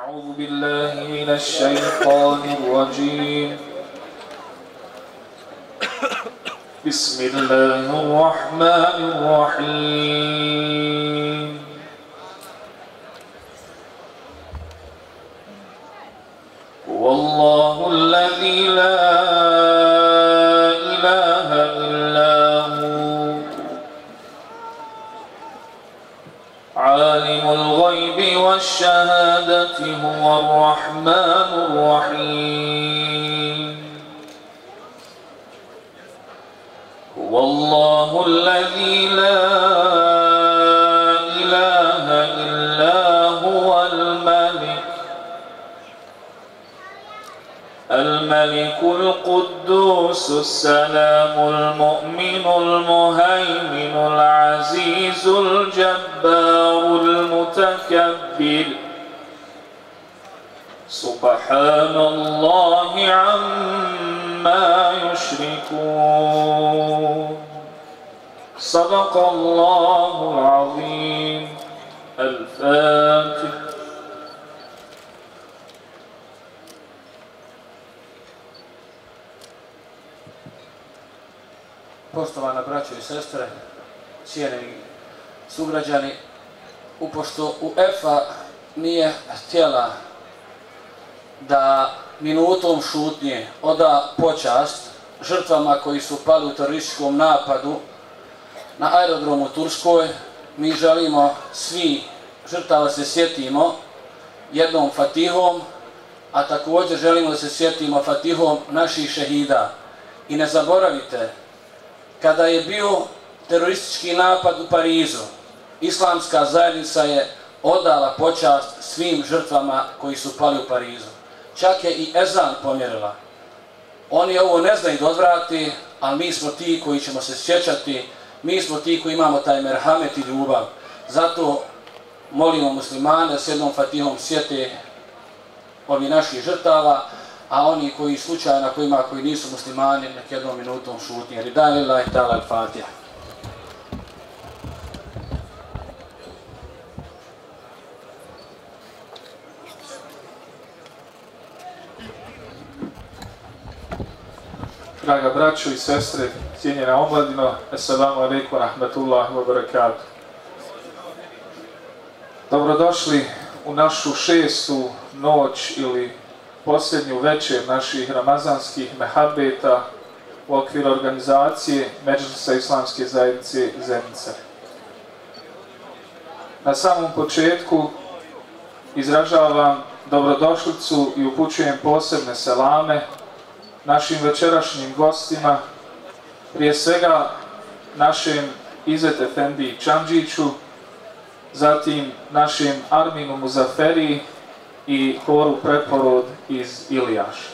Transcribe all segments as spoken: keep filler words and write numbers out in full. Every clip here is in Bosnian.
أعوذ بالله من الشيطان الرجيم بسم الله الرحمن الرحيم هو الله الذي لا إله إلا هو عالم الغيب والشهادة هو الرحمن الرحيم هو الله الذي لا إله إلا هو الملك الملك القدوس السلام المؤمن المهيمن العزيز الجبار المتكبر سبحان الله عما يشركون صدق الله العظيم. الفاتحة. Poštovana braćo i sestre, cijenjeni sugrađani, upošto u E F A nije htjela da minutom šutnje oda počast žrtvama koji su pali u terorističkom napadu na aerodromu u Turskoj, mi želimo svi žrtava se sjetimo jednom fatihom, a također želimo da se sjetimo fatihom naših šehida. I ne zaboravite, kada je bio teroristički napad u Parizu, islamska zajednica je odala počast svim žrtvama koji su pali u Parizu. Čak je i ezan pomjerila. Oni ovo ne znaju da odvrati, ali mi smo ti koji ćemo se sjećati, mi smo ti koji imamo taj merhamet i ljubav. Zato molimo muslimane da s jednom fatihom sjete ovi naših žrtava, a oni koji slučajno, ako ima koji nisu muslimani, nek jednom minutom šutnje. Ridaj lillahi ta'ala al-Fatiha. Draga braćo i sestre, cijenjena omladino, assalamu alaikum rahmatullahi wa barakatuh. Dobrodošli u našu šestu noć ili posljednju večer naših ramazanskih mehabeta u okviru organizacije Medžlisa Islamske zajednice Zenica. Na samom početku izražavam dobrodošlicu i upućujem posebne selame našim večerašnjim gostima, prije svega našem Izet Efendi Čamđiću, zatim našem Arminu Muzaferi i horu Preporod iz Ilijaša.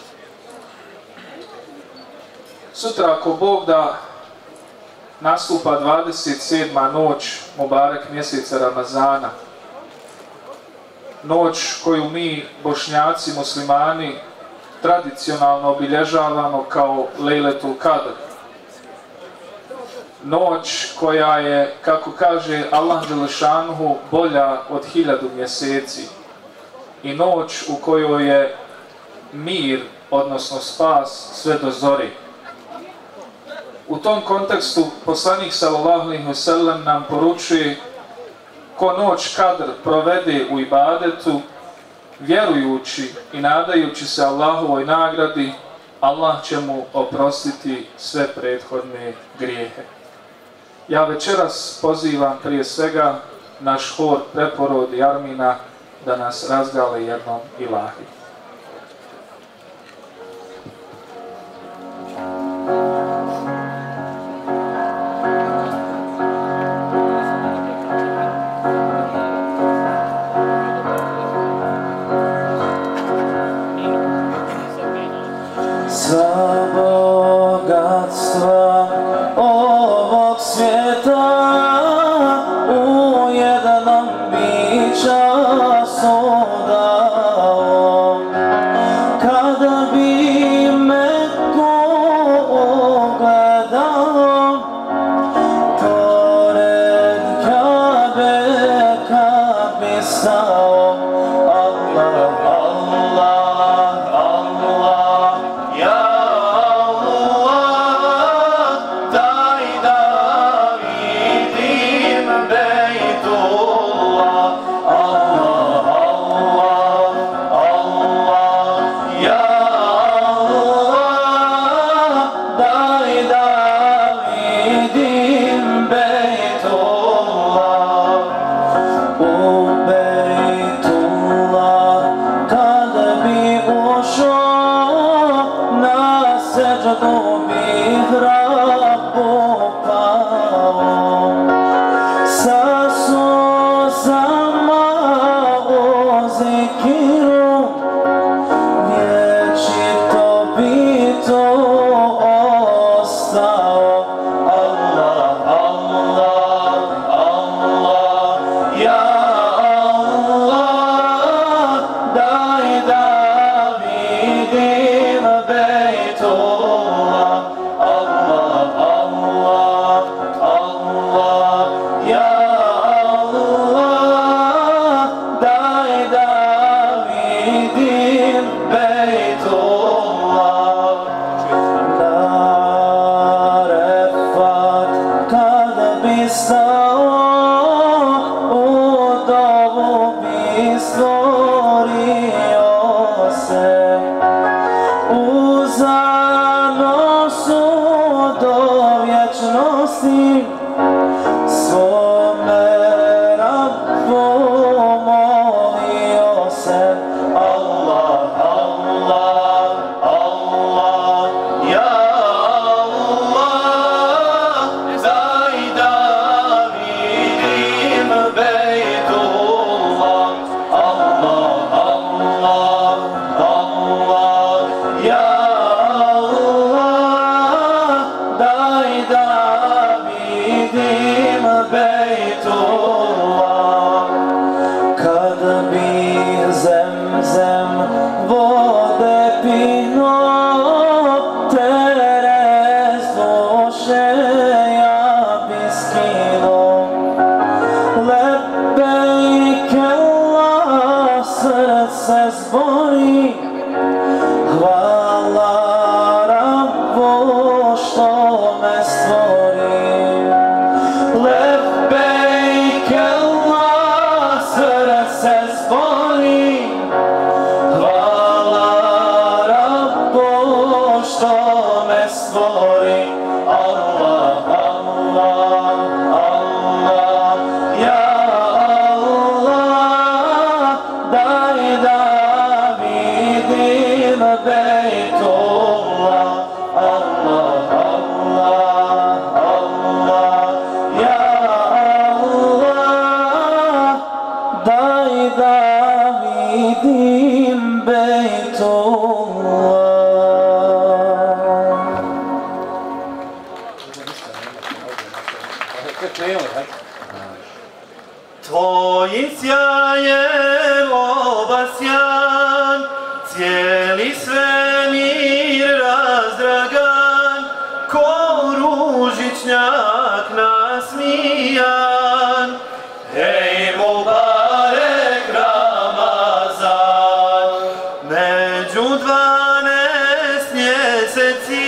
Sutra, ako Bog da, nastupa dvadeset sedma noć Mubarek mjeseca Ramazana. Noć koju mi, Bošnjaci, muslimani, tradicionalno obilježavamo kao Lejletul Kadr. Noć koja je, kako kaže Allah dželešanuhu, bolja od hiljadu mjeseci. I noć u kojoj je mir, odnosno spas, sve do zori. U tom kontekstu poslanik sallallahu alejhi ve sellem nam poručuje: ko noć Kadr provede u ibadetu, vjerujući i nadajući se Allahovoj nagradi, Allah će mu oprostiti sve prethodne grijehe. Ja večeras pozivam prije svega naš hor Preporod i Armina da nas razgale jednom ilahi. Sva bogatstva ovog svijeta u jednom bi času dao. Kada bi me ko se zbori. Hvala Rabbu što me stvori. Lebejk Allah, srce zbori. Hvala Rabbu što me stvori. Allah, Allah, Allah, ja Allah, daj da vidim Bejtullah. Allah, Allah, Allah, ja Allah, daj da vidim Bejtullah. Tvojim sjajem obasjan, cijeli svemir razdragan, ko ružičnjak nasmijan. Hej Mubarek Ramazan, među dvanaest mjeseci,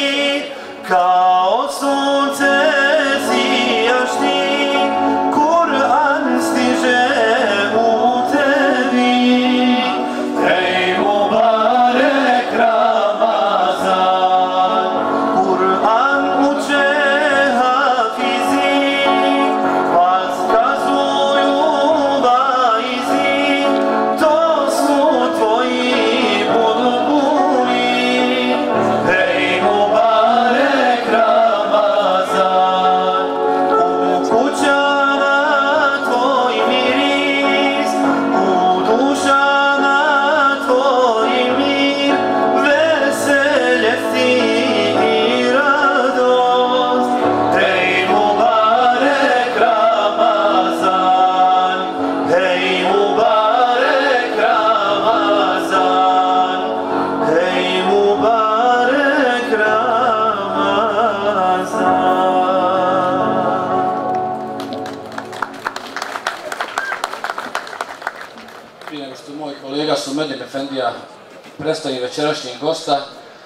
kao sunce sijaš ti, Kur'an stiže u tebi. Hej Mubarek Ramazan, Kur'an uče hafizi, vas kazuju vaizi, to su tvoji bulbuli. Hej Mubarek Ramazan, u kućama tvoj miris, u dušama tvoj mir, veselje i radost. Hej Mubarek Ramazan, hej Mubarek Ramazan, hej Mubarek Ramazan. Prije nego što moj kolega Sumedin Efendija predstavi večerašnjeg gosta,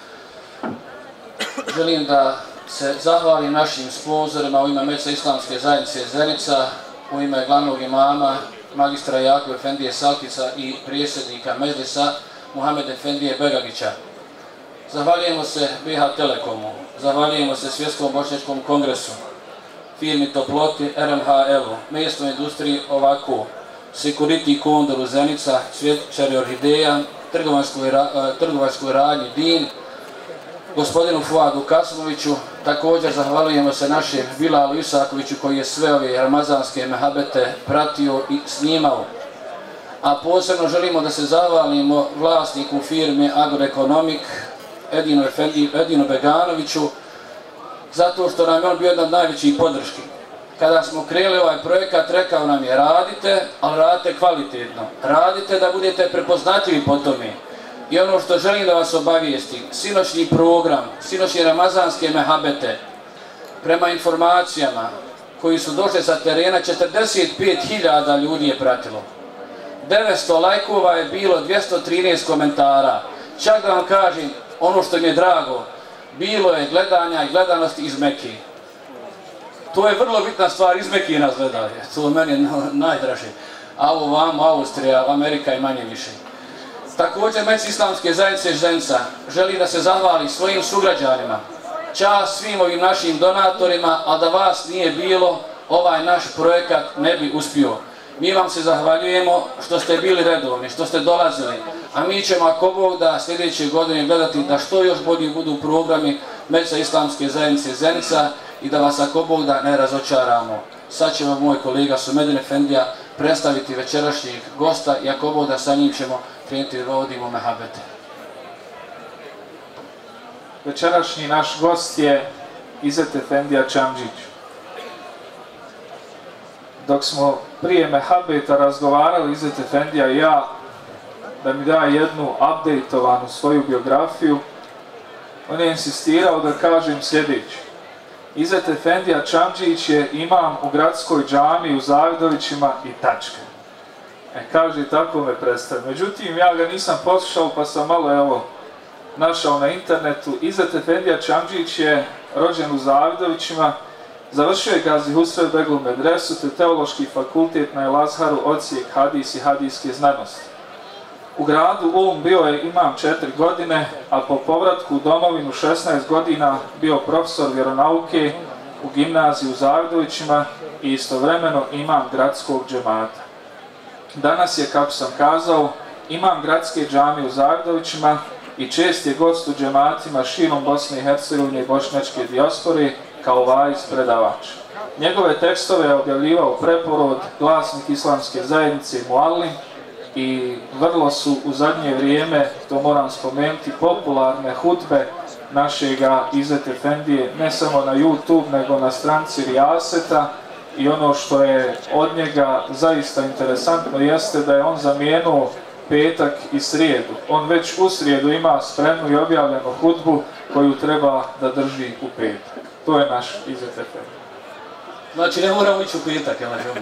želim da se zahvalim našim sponzorima u ime Mecca Islamske zajednice Zenica, u ime glavnog imama, magistra Jakub Efendije Salkica i predsjednika Meclisa Muhammed Efendije Begagića. Zahvaljujemo se B H Telekomu, zahvaljujemo se Svjetskom bošnjačkom kongresu, firmi Toploti, R M H L-u, mesnoj industriji Ovako, Security Kondoru Zenica, Cvjećari Orhideja, trgovačkoj, ra, trgovačkoj radnji Din, gospodinu Fuadu Kasmoviću. Također zahvaljujemo se našem Bilalu Isakoviću koji je sve ove ramazanske mehabete pratio i snimao. A posebno želimo da se zahvalimo vlasniku firme Agroekonomik, Edinu, Efendi, Edinu Beganoviću, zato što nam je on bio jedan od najvećih podrški. Kada smo krenuli ovaj projekat, rekao nam je radite, ali radite kvalitetno. Radite da budete prepoznatljivi po tome. I ono što želim da vas obavijestim, sinoćni program, sinoćni ramazanske mehabete, prema informacijama koji su došli sa terena, četrdeset pet hiljada ljudi je pratilo. devetsto lajkova je bilo, dvjesto trinaest komentara. Čak da vam kažem, ono što mi je drago, bilo je gledanja i gledanosti iz Mekke. To je vrlo bitna stvar, iz Mekke nas gledaju, to meni je najdraže. A ovo vam, Austrija, Amerika i manje više. Također Mecca Islamske zajednice Zenica želi da se zahvali svojim sugrađanima, čast svim ovim našim donatorima, a da vas nije bilo, ovaj naš projekat ne bi uspio. Mi vam se zahvaljujemo što ste bili redovni, što ste dolazili, a mi ćemo, ako Bog da, sljedeće godine gledati da što još bolji budu programi Mecca Islamske zajednice Zenica i da vas, ako Bog da, ne razočaramo. Sad će vam moj kolega Sumedin Efendija predstaviti večerašnjeg gosta i ako Bog da, sa njim ćemo krenuti da vodimo mehabete. Večerašnji naš gost je Izet Efendija Čamdžić. Dok smo prije mehabeta razgovarali, Izet Efendija i ja, da mi da jednu updateovanu svoju biografiju, on je insistirao da kažem sljedeće. Izet Efendija Čamdžić je imam u gradskoj džami u Zavidovićima i tačka. E, kaže, tako me predstavio. Međutim, ja ga nisam poslušao, pa sam malo, evo, našao na internetu. Izzet Efendija Čamdžić je rođen u Zavidovićima, završio je Gazi Husrev Beglu medresu te teološki fakultet na El Azharu, odsjek hadis i hadijske znanosti. U gradu Ulm bio je imam četiri godine, a po povratku u domovinu šesnaest godina bio profesor vjeronauke u gimnaziji u Zavidovićima i istovremeno imam gradskog džemata. Danas je, kako sam kazao, imam gradske džamije u Zavidovićima i čest je gost u džematima širom Bosne i Hercegovine i bošnjačke dijaspore kao vaiz predavač. Njegove tekstove je objavljivao Preporod, Glasnik islamske zajednice Muallim i vrlo su u zadnje vrijeme, to moram spomenuti, popularne hutbe našega Izzet Efendije, ne samo na YouTube, nego na stranci Rijaseta. I ono što je od njega zaista interesantno jeste da je on zamijenuo petak i srijedu. On već u srijedu ima spremnu i objavljenu hudbu koju treba da drži u petak. To je naš Izzet Efendi. Znači ne moramo ići u petak, jel' ne?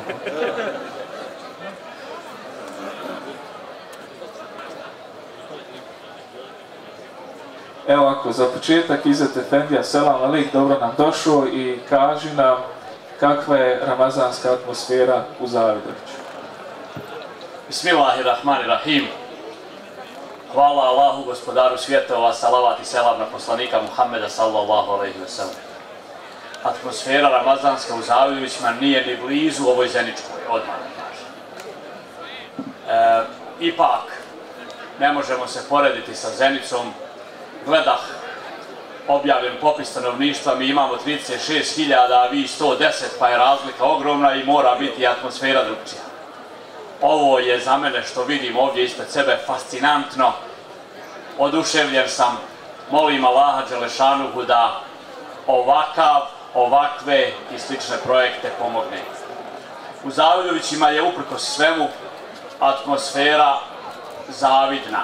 Evo ovako, za početak Izzet Efendija, selam alik, dobro nam došao i kaži nam kakva je ramazanska atmosfera u Zavidoviću. Bismillahirrahmanirrahim. Hvala Allahu, gospodaru svjetova, salavat i selam na poslanika Muhammeda sallallahu alejhi ve sellem. Atmosfera ramazanska u Zavidovićima nije ni blizu ovoj Zeničkoj, odmah da kažem. E, ipak, ne možemo se porediti sa Zenicom. Gledah objavljen popis stanovništva, mi imamo trideset šest hiljada, a vi sto deset, pa je razlika ogromna i mora biti atmosfera drugčija. Ovo je za mene, što vidim ovdje ispred sebe, fascinantno. Oduševljen sam, molim Allaha Đelešanuhu da ovakav, ovakve i slične projekte pomogne. U Zavidovićima je uprkos svemu atmosfera zavidna.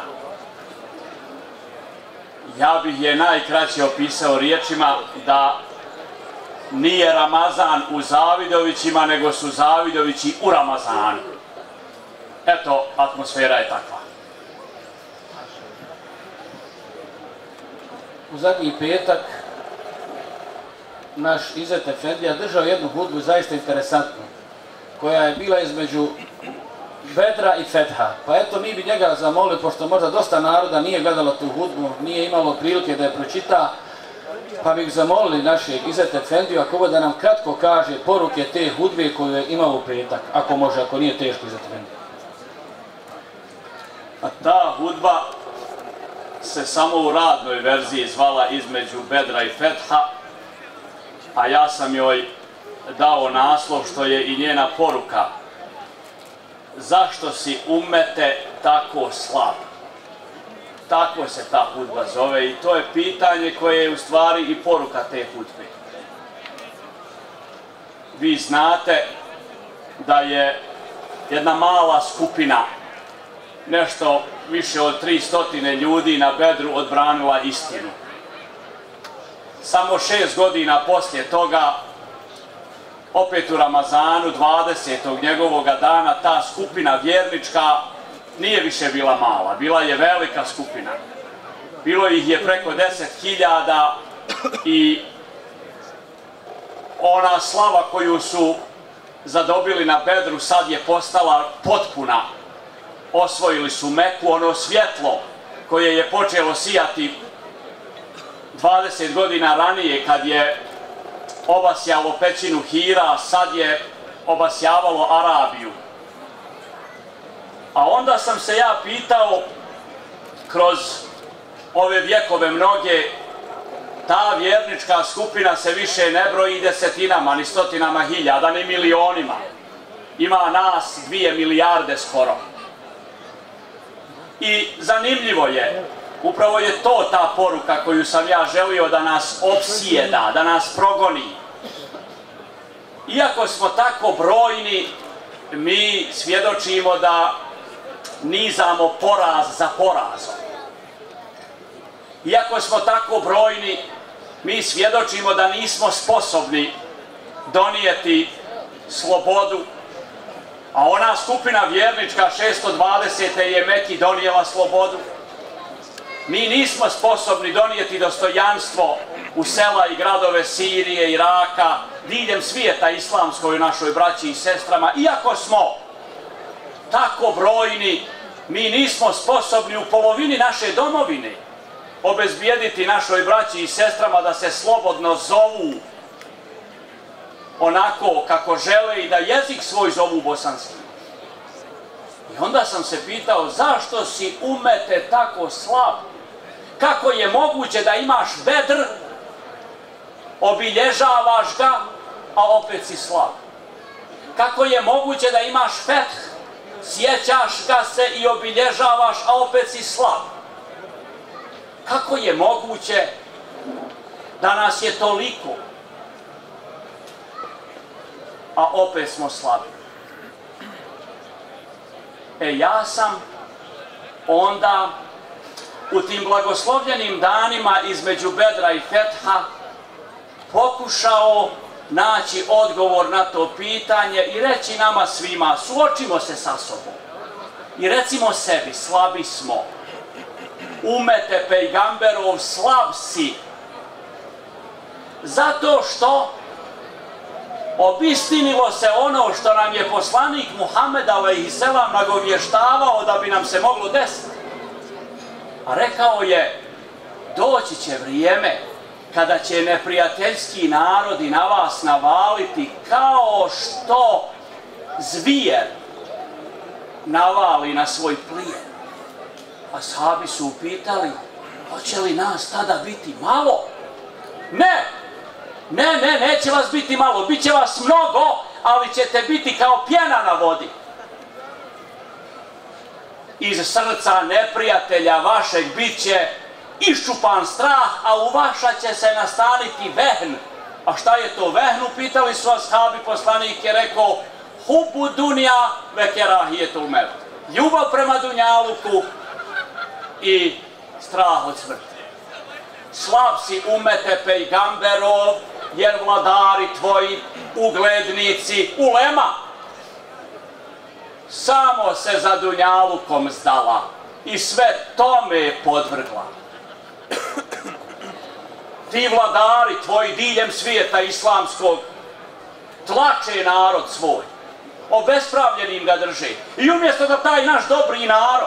Ja bih je najkraće opisao riječima da nije Ramazan u Zavidovićima, nego su Zavidovići u Ramazanu. Eto, atmosfera je takva. U zadnji petak naš Izzet Efendija držao jednu hudbu zaista interesantnu, koja je bila između Bedra i Fetha. Pa eto, mi bi njega zamolili, pošto možda dosta naroda nije gledalo tu hudbu, nije imalo prilike da je pročita, pa bih zamolili našeg Izzet Efendiju, ako ovo da nam kratko kaže poruke te hudbe koju je imao u petak, ako može, ako nije teško Izzet Efendiju. A ta hudba se samo u radnoj verziji zvala između Bedra i Fetha, a ja sam joj dao naslov što je i njena poruka. Zašto si ummete tako slab? Tako se ta hudba zove i to je pitanje koje je u stvari i poruka te hudbe. Vi znate da je jedna mala skupina, nešto više od tristo ljudi na Bedru odbranila istinu. Samo šest godina poslije toga, opet u Ramazanu, dvadesetog njegovoga dana, ta skupina vjernička nije više bila mala, bila je velika skupina. Bilo ih je preko deset hiljada i ona slava koju su zadobili na Bedru sad je postala potpuna. Osvojili su Meku, ono svjetlo koje je počelo sijati dvadeset godina ranije kad je obasjalo pećinu Hira, sad je obasjavalo Arabiju. A onda sam se ja pitao, kroz ove vjekove mnoge, ta vjernička skupina se više ne broji desetinama, ni stotinama hiljada, ni milionima. Ima nas dvije milijarde skoro. I zanimljivo je, upravo je to ta poruka koju sam ja želio da nas opsijeda, da nas progoni. Iako smo tako brojni, mi svjedočimo da nizamo poraz za porazom. Iako smo tako brojni, mi svjedočimo da nismo sposobni donijeti slobodu A ona skupina vjernička šesto dvadesete je Meki donijela slobodu. Mi nismo sposobni donijeti dostojanstvo u sela i gradove Sirije, Iraka, diljem svijeta islamskoj našoj braći i sestrama. Iako smo tako brojni, mi nismo sposobni u polovini naše domovine obezbijediti našoj braći i sestrama da se slobodno zovu onako kako žele i da jezik svoj zovu bosanski. I onda sam se pitao, zašto si umete tako slab? Kako je moguće da imaš Bedr, obilježavaš ga, a opet si slab? Kako je moguće da imaš Feth, sjećaš ga se i obilježavaš, a opet si slab? Kako je moguće da nas je toliko, a opet smo slabi? E ja sam onda u tim blagoslovljenim danima između Bedra i Fetha pokušao naći odgovor na to pitanje i reći nama svima, suočimo se sa sobom i recimo sebi, slabi smo. Umete pejgamberov, slab si. Zato što obistinilo se ono što nam je poslanik Muhammed alejhi selam nagovještavao da bi nam se moglo desiti. A rekao je, doći će vrijeme kada će neprijateljski narodi na vas navaliti kao što zvijer navali na svoj plijen. Ashabi su upitali, hoće li nas tada biti malo? Ne, ne, ne, neće vas biti malo, bit će vas mnogo, ali ćete biti kao pjena na vodi. Iz srca neprijatelja vašeg bit će iščupan strah, a u vaša će se nastaniti vehn. A šta je to vehn? Pitali su ashabi, poslanik je rekao, hubu dunja ve kerahijetul mevt. Ljubav prema dunjaluku i strah od smrti. Slab si umete pejgamberov, jer vladari tvoji, uglednici, ulema, samo se za dunjalukom zdala i sve tome je podvrgla. Ti vladari tvoji diljem svijeta islamskog tlače narod svoj, obespravljenim ga drže. I umjesto da taj naš dobri narod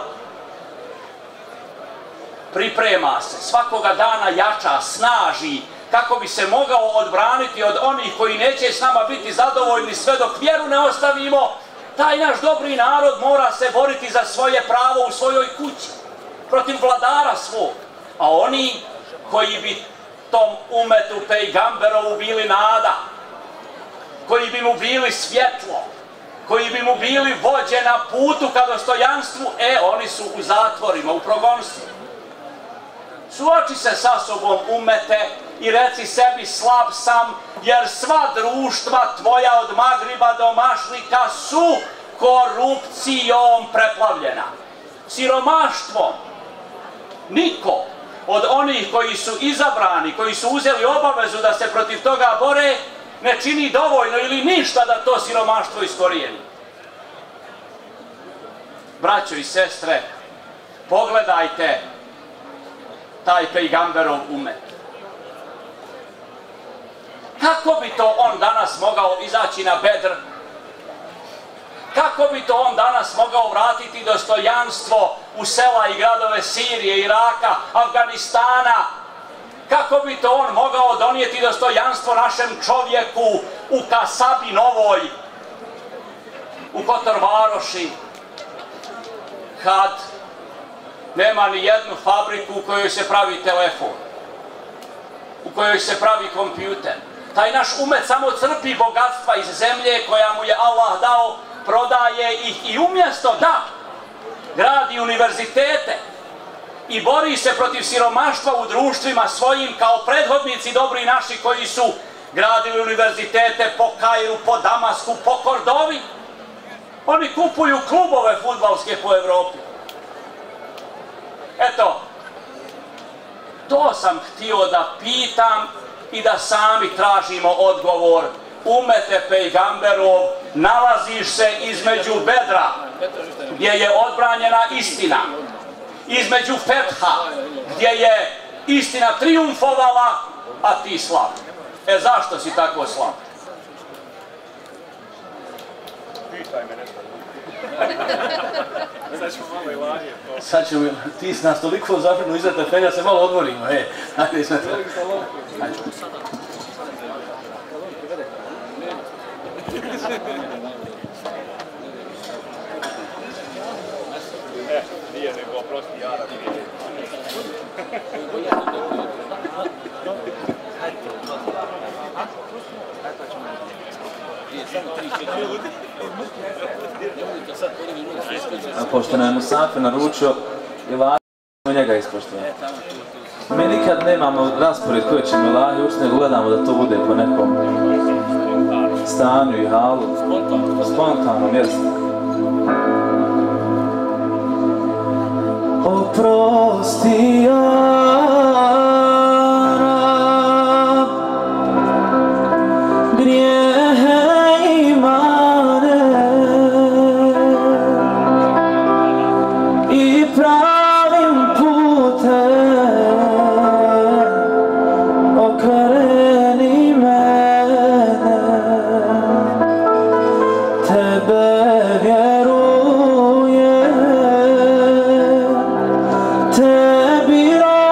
priprema se, svakoga dana jača, snaži, kako bi se mogao odbraniti od onih koji neće s nama biti zadovoljni sve dok vjeru ne ostavimo, taj naš dobri narod mora se boriti za svoje pravo u svojoj kući, protiv vladara svog. A oni koji bi tom umetu pejgamberovu bili nada, koji bi mu bili svjetlo, koji bi mu bili vođe na putu ka dostojanstvu, e, oni su u zatvorima, u progonstvu. Suoči se sa sobom umete i reci sebi, slab sam, jer sva društva tvoja od Magriba do Mašrika su korupcijom preplavljena, siromaštvom. Niko od onih koji su izabrani, koji su uzeli obavezu da se protiv toga bore, ne čini dovoljno ili ništa da to siromaštvo iskorijeni. Braćo i sestre, pogledajte taj pejgamberov umet. Kako bi to on danas mogao izaći na Bedr? Kako bi to on danas mogao vratiti dostojanstvo u sela i gradove Sirije, Iraka, Afganistana? Kako bi to on mogao donijeti dostojanstvo našem čovjeku u Kasabi Novoj, u Kotorvaroši, kad nema ni jednu fabriku u kojoj se pravi telefon, u kojoj se pravi kompjuter? Taj naš umet samo crpi bogatstva iz zemlje koja mu je Allah dao, prodaje ih i umjesto da gradi univerzitete i bori se protiv siromaštva u društvima svojim kao prethodnici dobri naši koji su gradili univerzitete po Kairu, po Damasku, po Kordovi, oni kupuju klubove fudbalske po Evropi. Eto, to sam htio da pitam i da sami tražimo odgovor. Umete pejgamberov, nalaziš se između bedra, gdje je odbranjena istina, između fetha, gdje je istina trijumfovala, a ti slab. E zašto si tako slab? Pitaj me nešto. Sad ćemo malo i lažije. Sad ćemo, ti si nas toliko zaprinu iza tefelja, se malo odvorimo, e. Ajde, sve to. Ajde. E, nije nego oprosti jara. A pošto nam je Musafir naručio ilahi, njega ispoštujemo. Mi nikad nemamo raspored koji ćemo ilahi učiti, nego gledamo da to bude po nekom stanju i halu. Spontano mjesto. Oprosti ja Rab, grijehe i mane i pravim putem okreni mene, tebe vjerujem, tebi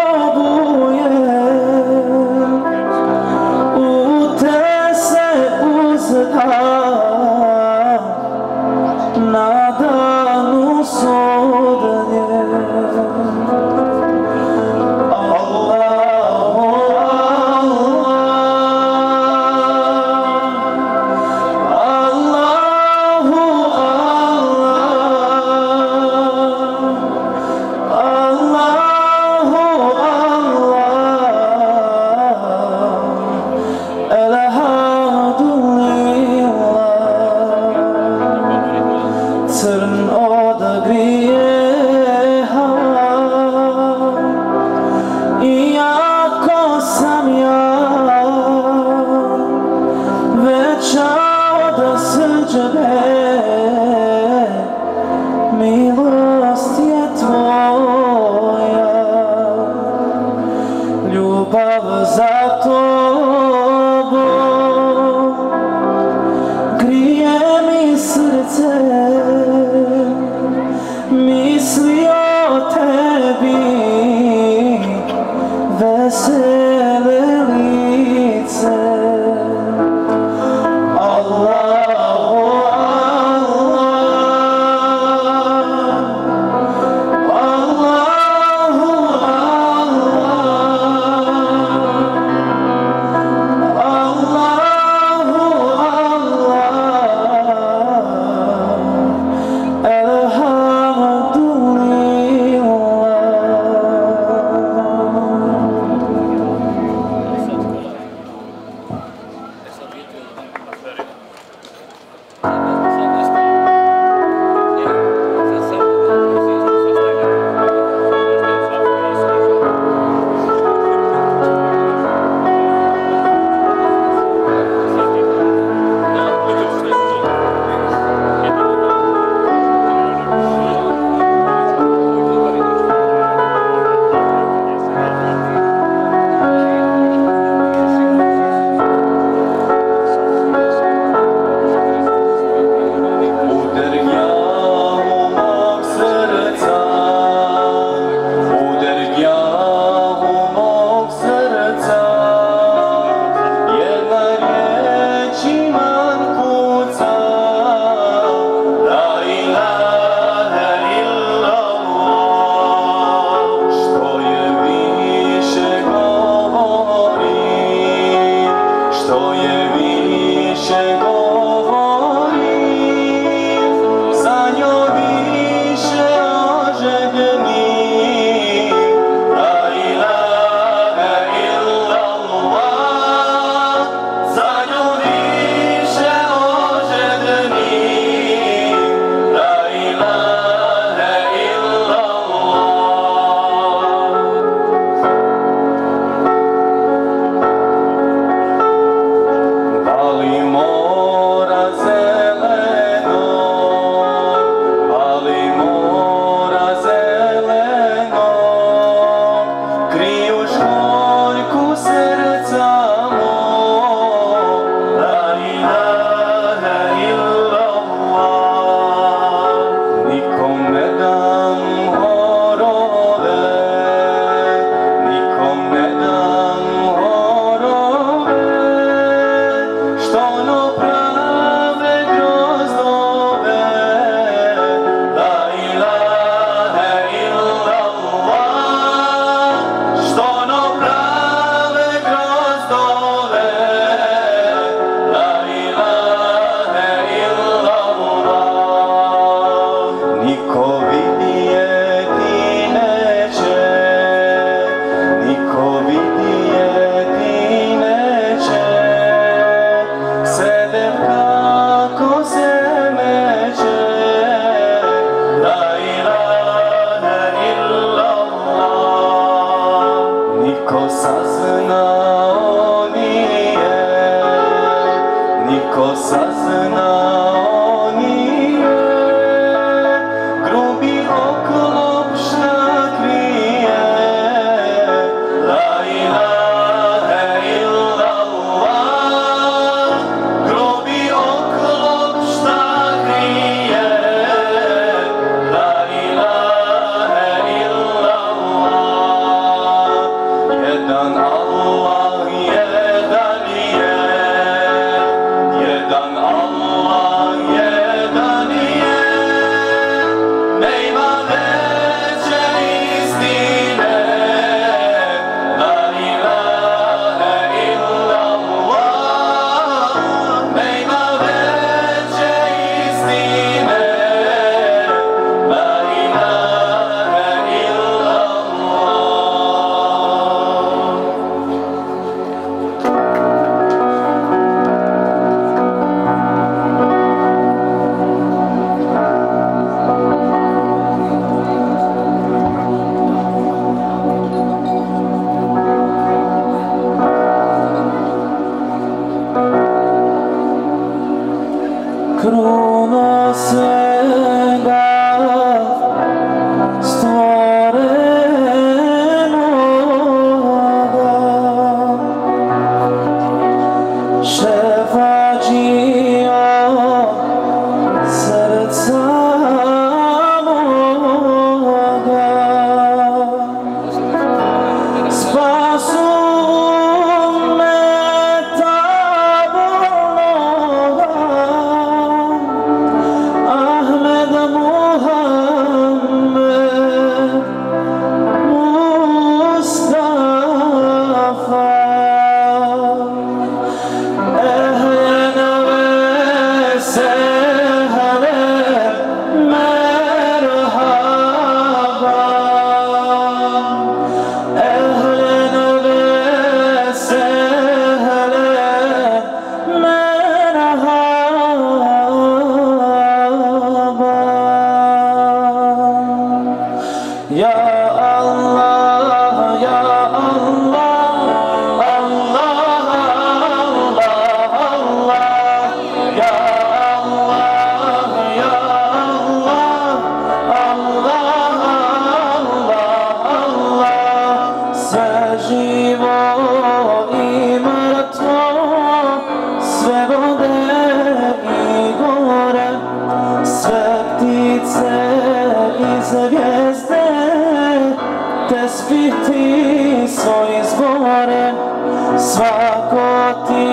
tesbih ti svoj izgovoren, svako ti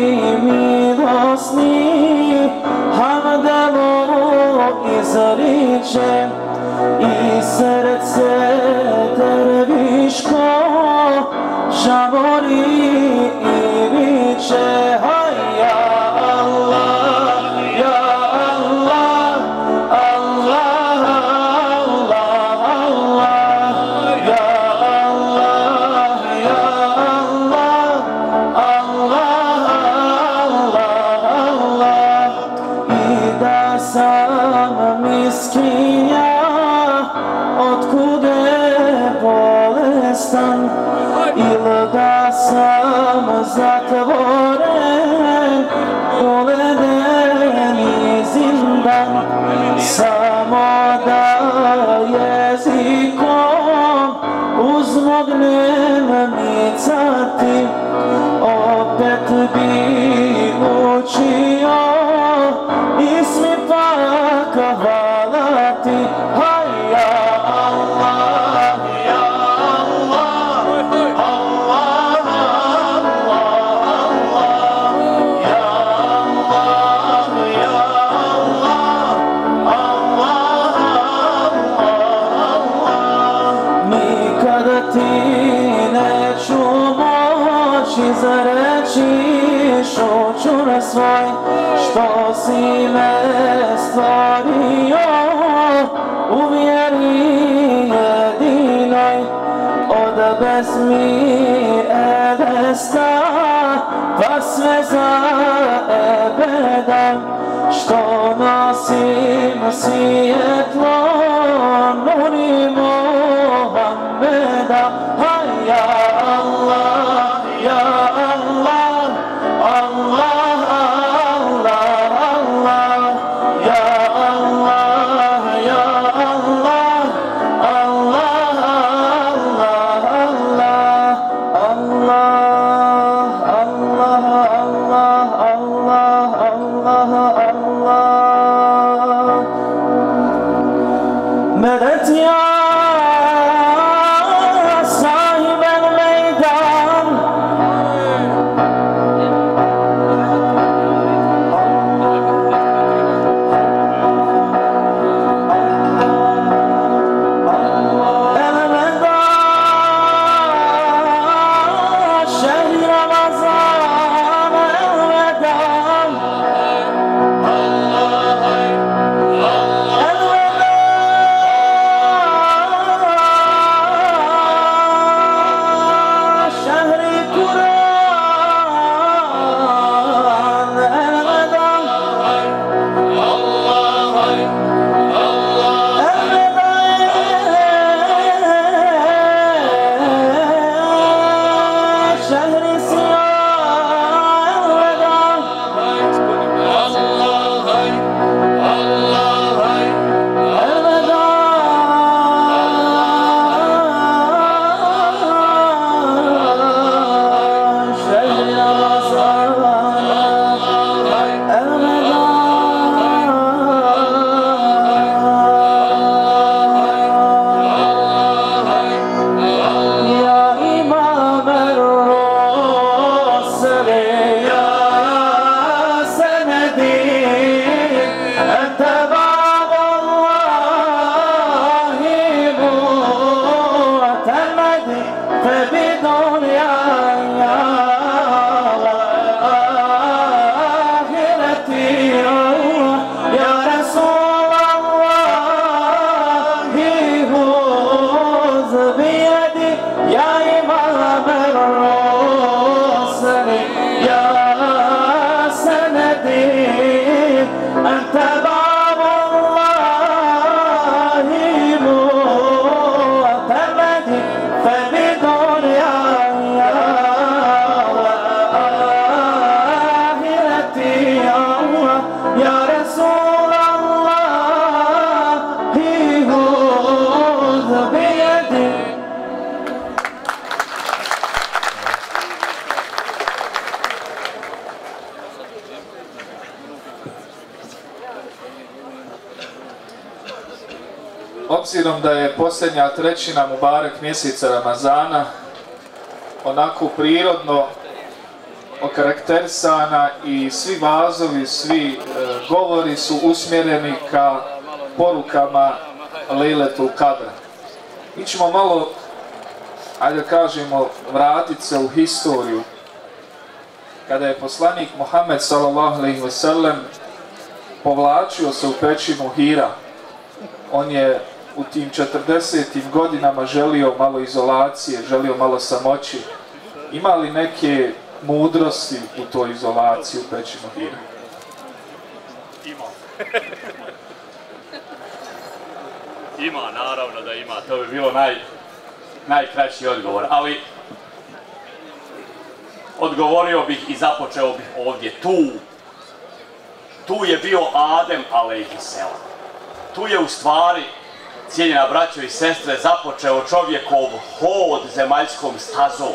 milosni, hamdelo izriče i srce derviško žamori i viče. Ja Allah, ja Allah, Allah, Allah, Allah, ja Allah, ja Allah, Allah, Allah, Allah. I da sam miskinja, otkude bolestan, ili da sam zatvoren, uveden i zindan, samo da jezikom uzmognem micati, opet bi učio ismi pak hvalati. Ja Allah, ja Allah, Allah, Allah, ja Allah, ja Allah, Allah, Allah. Nikada ti neću moći izreći šućur svoj, što si me stvorio u vjeri jedinoj, od besmi edesta pa sve za ebeda, što nosim svjetlo nuri Muhammeda. Ja Allah, ja Allah, Allah, Allah, Allah, ja Allah, ja Allah, Allah, Allah, Allah, Allah, Allah, Allah, Allah, Allah. Medet ya sahib el-meydan, elveda şehri Ramazan, elveda, elveda şehri Kur'an, elveda, elveda şehri Siyah, elveda, elveda şehri Ramazan, elveda. Ya İmam el-Rusul, ya senedi, ente ba'dallahi mu'temedi, febidun ya ya ahireti, ya Resulallahi huz biyedi. Ya İmam el-Rusul, ya senedi, ente ba'dallahi mu'temedi, febidun ya obzirom da je posljednja trećina Mubarek mjeseca Ramazana onako prirodno okarakterisana i svi vazovi, svi e, govori su usmjereni ka porukama Lejletul Kadra. Mi ćemo malo, ajde kažemo, vratiti se u historiju. Kada je poslanik Muhammed sallallahu alejhi ve sellem povlačio se u pećinu Hira, on je u tim četrdesetim godinama želio malo izolacije, želio malo samoći. Ima li neke mudrosti u toj izolaciji u pećinu Hira? Ima. Ima, naravno da ima. To bi bilo naj, najkraći odgovor. Ali odgovorio bih i započeo bih ovdje. Tu, tu je bio Adem alejhiselam. Tu je u stvari, cijenjena braćo i sestre, započeo čovjekov hod zemaljskom stazom.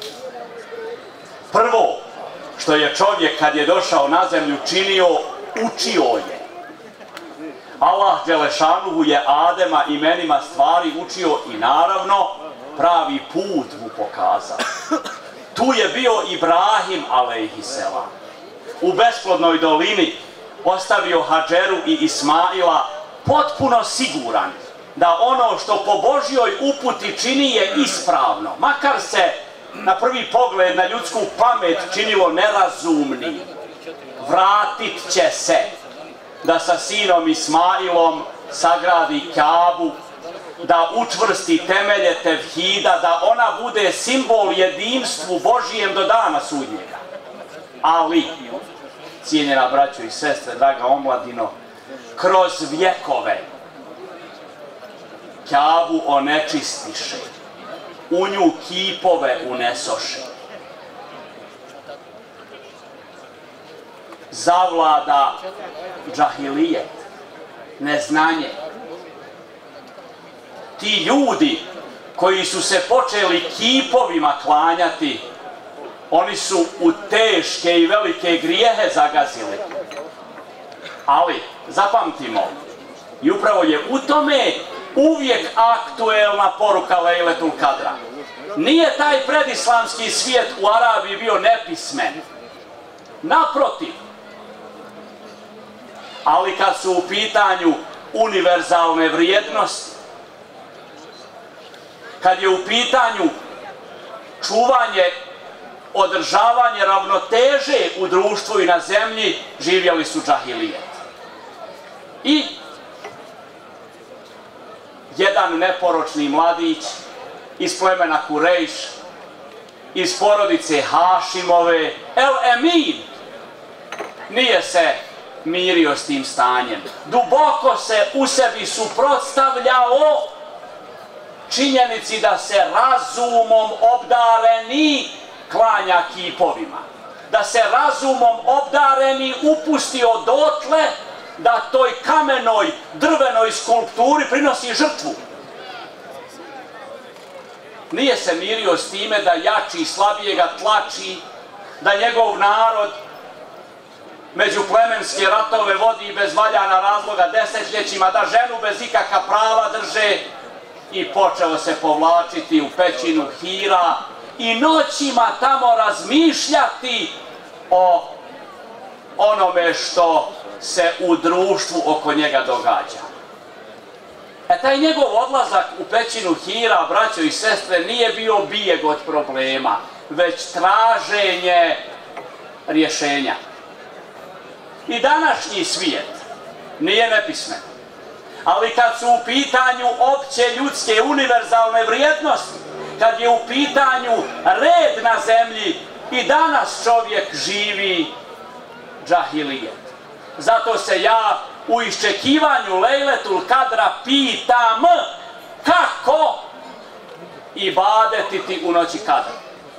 Prvo što je čovjek kad je došao na zemlju činio, učio je. Allah Đelešanuhu je Adema imenima stvari učio i naravno pravi put mu pokazao. Tu je bio Ibrahim alejhiselam. U besplodnoj dolini ostavio Hadžeru i Ismaila potpuno siguran da ono što po Božjoj uputi čini je ispravno, makar se na prvi pogled na ljudsku pamet činilo nerazumnim. Vratit će se da sa sinom Ismailom sagradi Kabu, da učvrsti temelje tevhida, da ona bude simbol jedinstvu Božijem do dana sudnjega. Ali, cijenjena braćo i sestre, draga omladino, kroz vjekove Kabu onečistiše, u nju kipove unesoše. Zavlada džahilijet, neznanje. Ti ljudi koji su se počeli kipovima klanjati, oni su u teške i velike grijehe zagazili. Ali, zapamtimo, i upravo je u tome uvijek aktuelna poruka Lejletul Kadra. Nije taj predislamski svijet u Arabiji bio nepismen. Naprotiv. Ali kad su u pitanju univerzalne vrijednosti, kad je u pitanju čuvanje, održavanje ravnoteže u društvu i na zemlji, živjeli su džahilijet. I jedan neporočni mladić iz plemena Kurejš, iz porodice Hašimove, El Emin, nije se mirio s tim stanjem. Duboko se u sebi suprotstavljao činjenici da se razumom obdareni klanja kipovima. Da se razumom obdareni upustio dotle da toj kamenoj, drvenoj skulpturi prinosi žrtvu. Nije se mirio s time da jači slabijega tlači, da njegov narod međuplemenske ratove vodi bez valjana razloga desetljećima, da ženu bez ikakva prava drže, i počeo se povlačiti u pećinu Hira i noćima tamo razmišljati o onome što se u društvu oko njega događa. E taj njegov odlazak u pećinu Hira, braćo i sestre, nije bio bijeg od problema, već traženje rješenja. I današnji svijet nije nepismen, ali kad su u pitanju opće ljudske univerzalne vrijednosti, kad je u pitanju red na zemlji, i danas čovjek živi džahilijet. Zato se ja u iščekivanju Lejletul Kadra pitam kako ibadetiti u noći Kadra.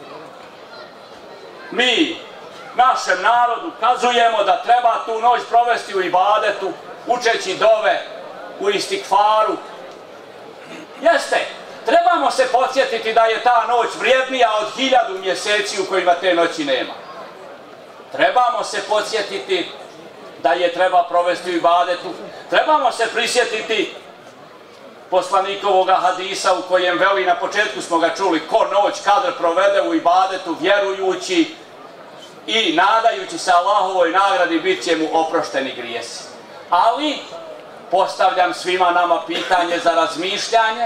Mi našem narodu kazujemo da treba tu noć provesti u ibadetu, učeći dove, u istikfaru. Jeste, trebamo se podsjetiti da je ta noć vrijednija od hiljadu mjeseci u kojima te noći nema. Trebamo se podsjetiti da je treba provesti u ibadetu. Trebamo se prisjetiti poslanikovoga hadisa u kojem veli, na početku smo ga čuli, ko noć kadr provede u ibadetu vjerujući i nadajući se Allahovoj nagradi, bit će mu oprošteni grijesi. Ali postavljam svima nama pitanje za razmišljanje,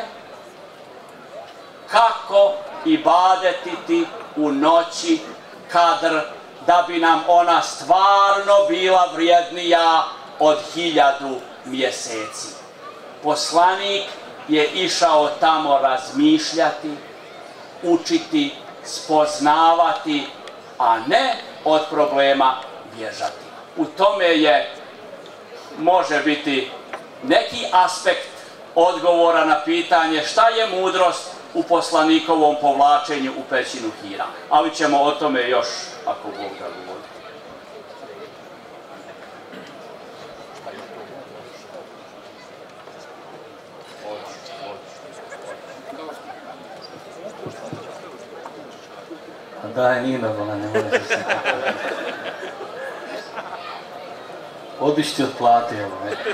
kako ibadetiti u noći kadr da bi nam ona stvarno bila vrijednija od hiljadu mjeseci. Poslanik je išao tamo razmišljati, učiti, spoznavati, a ne od problema bježati. U tome je, može biti, neki aspekt odgovora na pitanje šta je mudrost u poslanikovom povlačenju u pećinu Hira. Ali ćemo o tome još, ako Bog da govori. Daj, nije normalno, ne može se. Odiš ti od plate, evo, ne.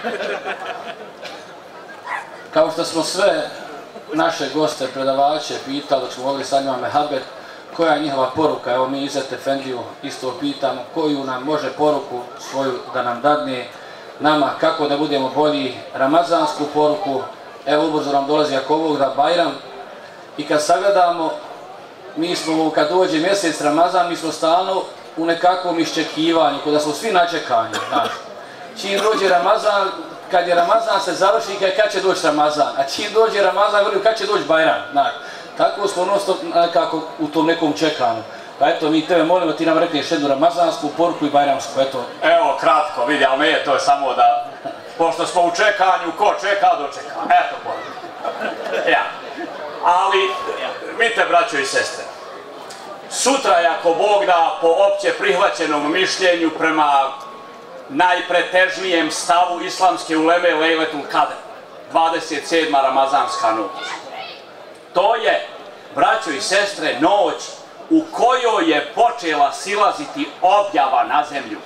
Kao što smo sve naše goste, predavače pitali, dok smo mogli sa njima mehabet, koja je njihova poruka, evo mi Izet Efendiju isto pitamo, koju nam može poruku svoju da nam dadne nama, kako da budemo bolji, ramazansku poruku, evo ubrzo nam dolazi ako Bog da Bajram, i kad sagledamo, mi smo, kad dođe mjesec Ramazan, mi smo stalno u nekakvom iščekivanju, kada smo svi načekani, znaš. Čim dođe Ramazan, kad je Ramazan se završi, kad će doći Ramazan, a čim dođe Ramazan, kad će doći Bajram, znaš. Tako smo non-stop nekako u tom nekom čekanju. Pa eto, mi tebe molimo, ti nam rekneš jednu ramazansku poruku i bajramsku, eto. Evo, kratko, vidi, ali nije to samo da, pošto smo u čekanju, ko čeka, dočeka. Eto, poruka. Ja. Ali, vidite, braćo i sestre, sutra je, ako Bog da, po opće prihvaćenom mišljenju prema najpretežnijem stavu islamske uleme Lejletul Kadr, dvadeset sedma ramazanska noć. To je, braćo i sestre, noć u kojoj je počela silaziti objava na zemlju.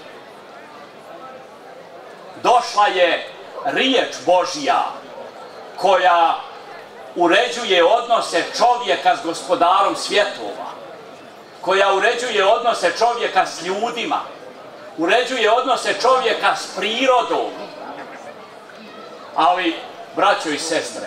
Došla je riječ Božja koja uređuje odnose čovjeka s gospodarom svjetova, koja uređuje odnose čovjeka s ljudima, uređuje odnose čovjeka s prirodom. Ali, braćo i sestre,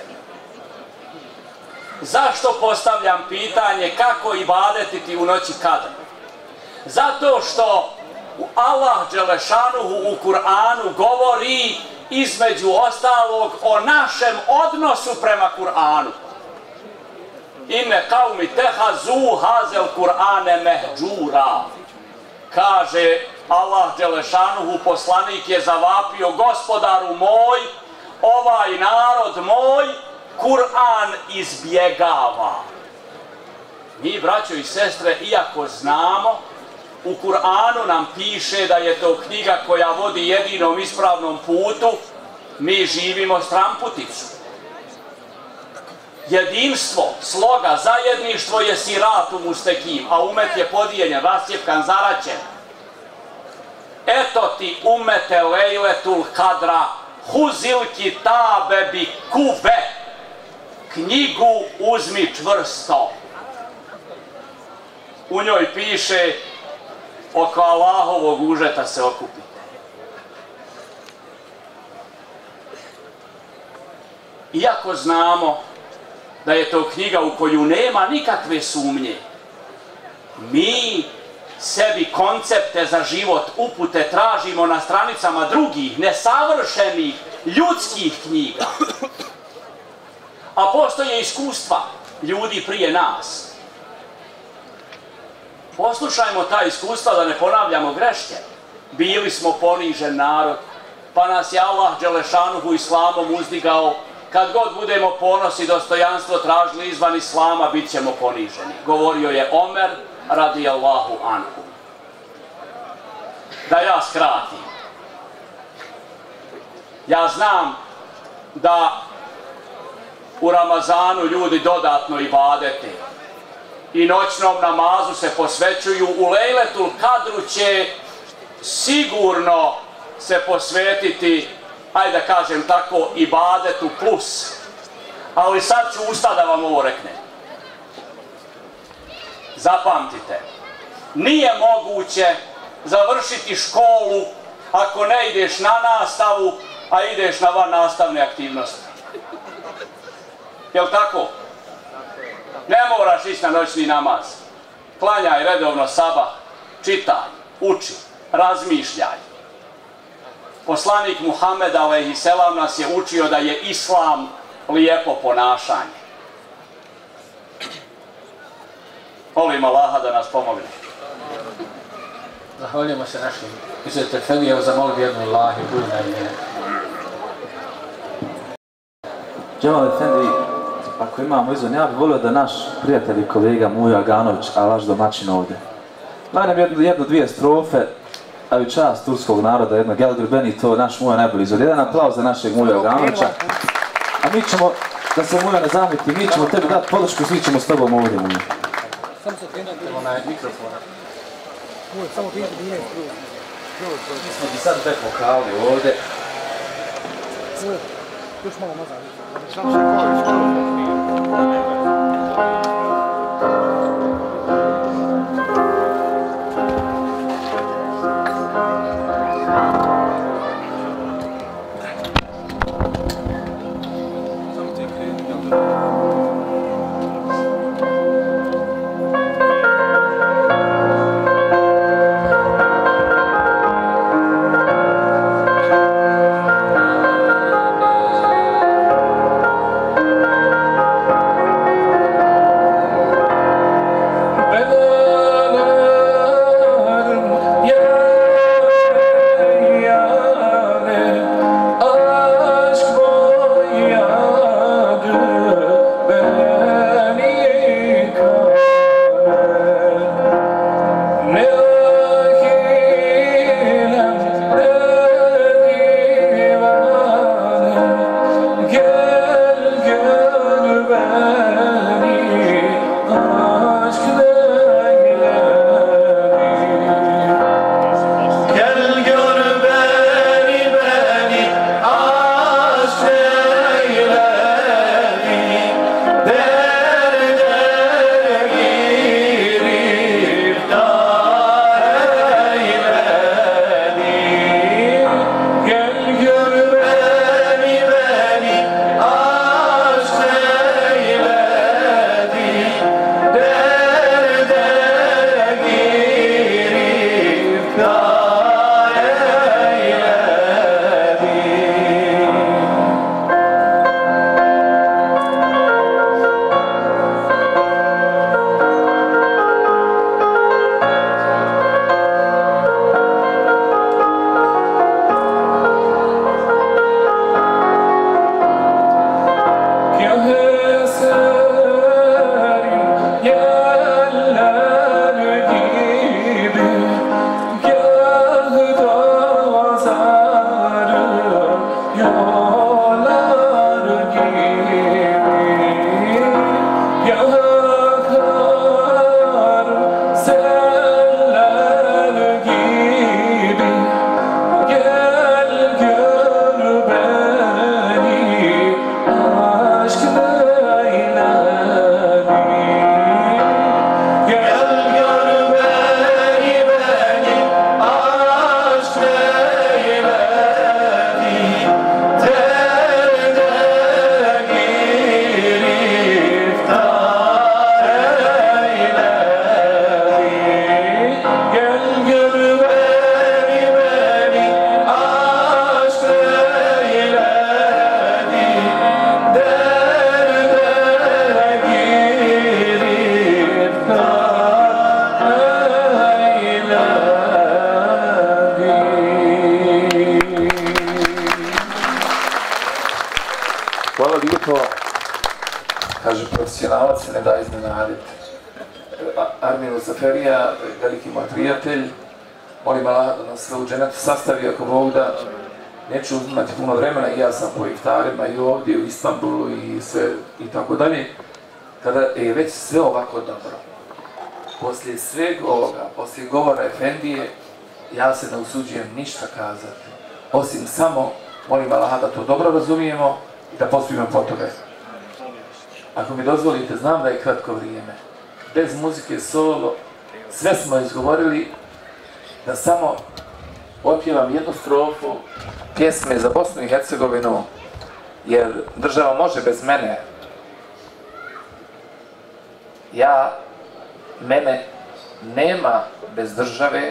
zašto postavljam pitanje kako ibadetiti u noći kadra? Zato što Allah Đelešanuhu u Kur'anu govori između ostalog o našem odnosu prema Kur'anu. Inne kaumi tehazu hazel Kur'ane mehđura. Kaže Allah Đelešanuhu, poslanik je zavapio, gospodaru moj, ovaj narod moj Kur'an izbjegava. Mi, braćo i sestre, iako znamo, u Kur'anu nam piše da je to knjiga koja vodi jedinom ispravnom putu, mi živimo stramputicu. Jedinstvo, sloga, zajedništvo je siratu mustekim, a umet je podijeljen, rascijepkan, zaraćen. Eto ti umete Lejletul Kadra, huzil kitabe bi kuve. Knjigu uzmi čvrsto. U njoj piše, oko Allahovog užeta se okupite. Iako znamo da je to knjiga u koju nema nikakve sumnje, mi sebi koncepte za život, upute tražimo na stranicama drugih, nesavršenih, ljudskih knjiga. A postoje iskustva ljudi prije nas. Poslušajmo ta iskustva da ne ponavljamo greške. Bili smo ponižen narod, pa nas je Allah Đelešanuhu islamom uzdigao. Kad god budemo ponos i dostojanstvo tražili izvan islama, bit ćemo poniženi. Govorio je Omer radijallahu anhu. Da ja skratim. Ja znam da u Ramazanu ljudi dodatno ibadete i noćnom namazu se posvećuju. U Lejletul Kadru će sigurno se posvetiti, ajde da kažem tako, ibadetu plus. Ali sad ću usta da vam ovo reknem. Zapamtite, nije moguće završiti školu ako ne ideš na nastavu, a ideš na van nastavne aktivnosti. Jel' tako? Ne moraš ići na noćni namaz. Klanjaj redovno sabah, čitaj, uči, razmišljaj. Poslanik Muhammed alejhi selam nas je učio da je islam lijepo ponašanje. Molim Allaha da nas pomogne. Zahvaljujemo se našim izvjete Efendi, evo zamolio jednu Allahi, budu na ime. Džemal Efendi, ako imamo izvan, ja bih volio da naš prijatelj i kolega Mujo Aganović, a vaš domaćin ovdje, daj nam jednu, jednu dvije strofe, a i čast turskog naroda, jednog Gel Grbeni, to naš Mujo najbolji izvod. Jedan aplauz za našeg Mujo Aganovića. A mi ćemo, da se Mujo ne zamiti, mi ćemo tebi dati podršku, svi ćemo s tobom ovdje, Mujo. Samo se krenete onaj mikrofon. Mujo, samo krenete nije skroz. Mi smo ti sad tek vokali ovdje. Mujo, još malo nazad. Samo se hvali skroz. Kaže, profesionalac se ne da iznenaditi. Armin Muzaferija, veliki moj prijatelj, molim Allah da nas sve u dženetu sastavi ako Bog da. Neću imati puno vremena i ja sam po iftarima i ovdje u Istanbulu i sve i tako dalje. Kada je već sve ovako dobro, poslije sveg ovoga, poslije govora Efendije, ja se ne usuđujem ništa kazati. Osim samo, molim Allah da to dobro razumijemo i da pospijemo po toga. ako mi dozvolite, znam da je kratko vrijeme. Bez muzike, solo, sve smo izgovorili, da samo otpjevam jednu strofu pjesme za Bosnu i Hercegovinu, jer država može bez mene. Ja, mene nema bez države.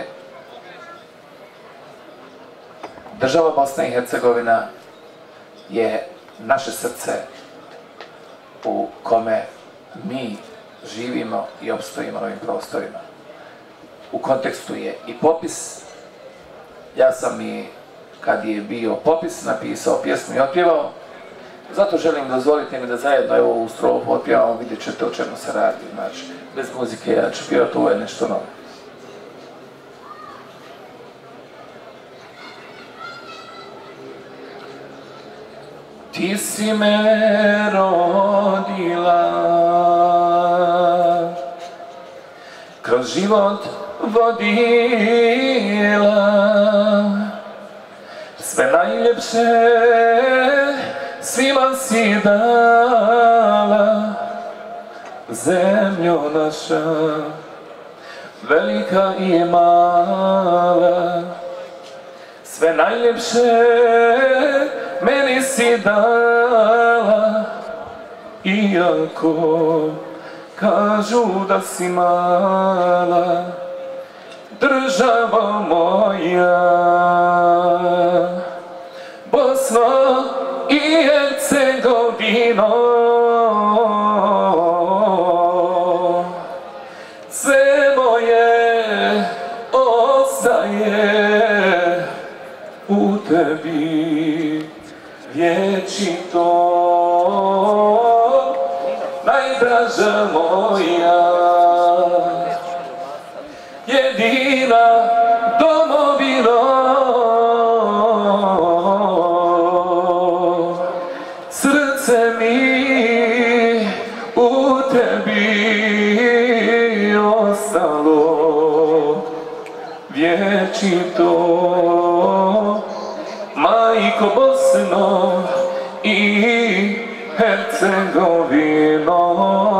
Država Bosna i Hercegovina je naše srce u kome mi živimo i opstojimo na ovim prostorima. U kontekstu je i popis. Ja sam i kad je bio popis napisao pjesmu i otpjevao. Zato želim, dozvolite mi da zajedno evo ovu strofu otpjevamo, vidjet ćete o čemu se radi. Znači, bez muzike ja ću pjevati, ovo je nešto novo. Ti si me rodila, kroz život vodila, sve najljepše svima si dala, zemljo naša, velika i mala, sve najljepše meni si dala, iako kažu da si mala, država moja, Bosna i Hercegovino, sve moje ostaje u tebi vječito, najdraža moja, jedina domovino, srce mi u tebi ostalo vječito, majko Bosno i Hercegovino.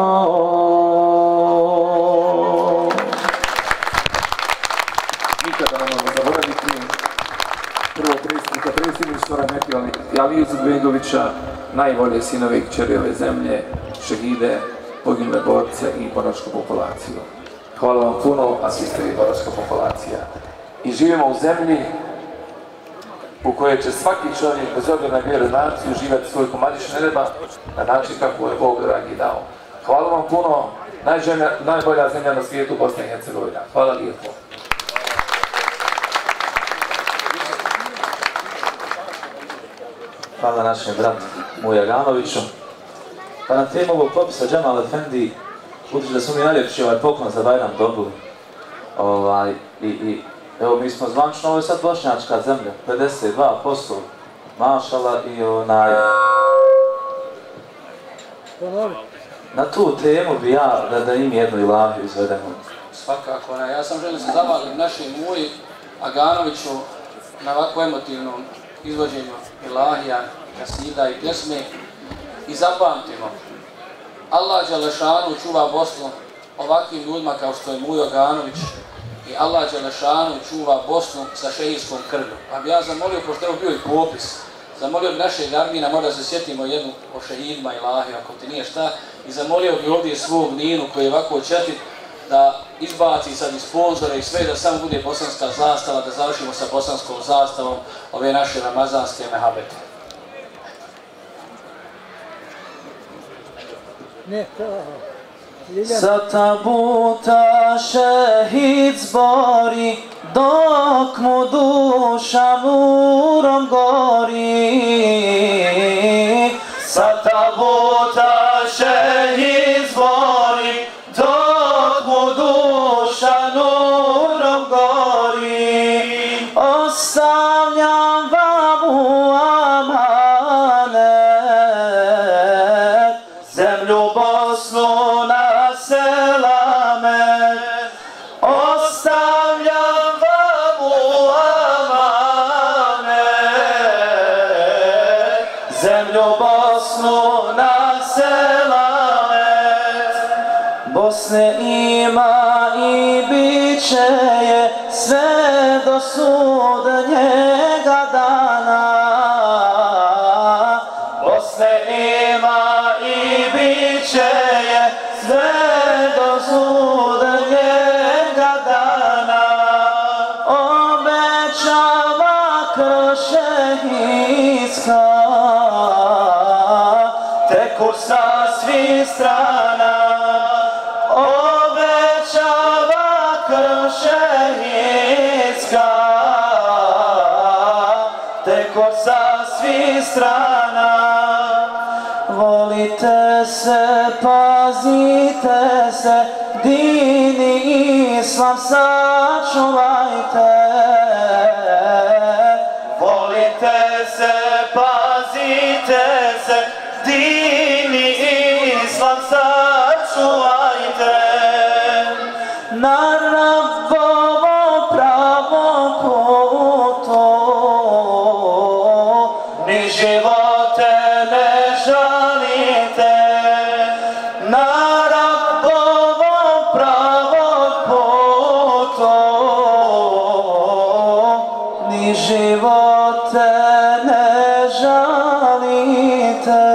Nikada ne možemo zaboraviti prvog predsjednika predsjedništva Rahmetli Aliju Izetbegovića, najbolje sinove i kćeri ove zemlje, šehide, poginule borce i boračku populaciju. Hvala vam puno, a svi ste i boračka populacija. I živimo u zemlji u kojoj će svaki čovjek, bez obzira na vjeru i naciju, živjeti svoj komadić neba na način kako je Bog dragi dao. Hvala vam puno, najžemlja, najbolja zemlja na svijetu, Bosna i Hercegovina. Hvala lijepo. Hvala našem bratu Muja Ganoviću. Pa na temu ovog popisa Džemal Efendi, budući da smo mi najljepši ovaj poklon za Bajram dobili. Ovaj, i, i evo, mi smo zvančno, ovo je sad bošnjačka zemlja, pedeset dva posto, mašala i onaj... Na tu temu bi ja da, da im jednu ilahiju izvedemo. Svakako, onaj, ja sam želim se zavalim našem Muji Aganoviću na ovako emotivnom izvođenju ilahija, kasida i pjesme i zapamtimo. Allah Đelešanu čuva Bosnu ovakvim ljudima kao što je Mujo Aganović i Allah Đelešanu čuva Bosnu sa šehijskom krvlju. Pa bi ja zamolio, pošto je bio i popis, zamolio bi našeg Armina, možda se sjetimo jednu o šehidima ilahiju, ako ti nije šta, i zamolio bi ovdje svog Ninu koji je ovako četit, da izbaci sad i sponzore i sve, da samo bude bosanska zastava, da završimo sa bosanskom zastavom ove naše ramazanske mehabete. Sa tabuta šehid zbori, dok mu duša murom gori. Sa tabuta šehid zbori, dok mu duša nurom gori. Ostavljam vam u amanet zemlju Bosnu na selamet. Ostavljam vam u amanet zemlju Bosnu na selamet. Bosne ima i bit će je sve do sudnjega dana. Bosne ima i bit će je sve do sudnjega dana. Obećava krv šehidska, teku sa svih strana. Obećava krv šehidska, teku sa svih strana. Volite se, pazite se, din i islam sačuvajte. Volite se, pazite se, din i islam sačuvajte. Na Rabbovom pravom putu ni živote ne žalite. Na Rabbovom pravom putu ni živote ne žalite.